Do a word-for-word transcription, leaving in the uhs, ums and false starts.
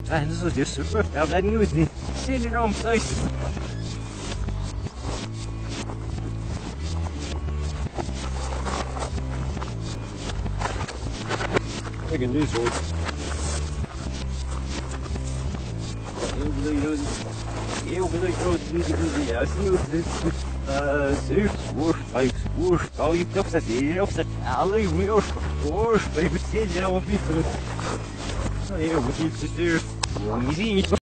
And this is just super. I've had news. Sitting around place. I can do so. Eu vou introduzir assim os pais, os pais e eu sei, eu sei, além meus os pais, você já ouviu? Eu vou te dizer,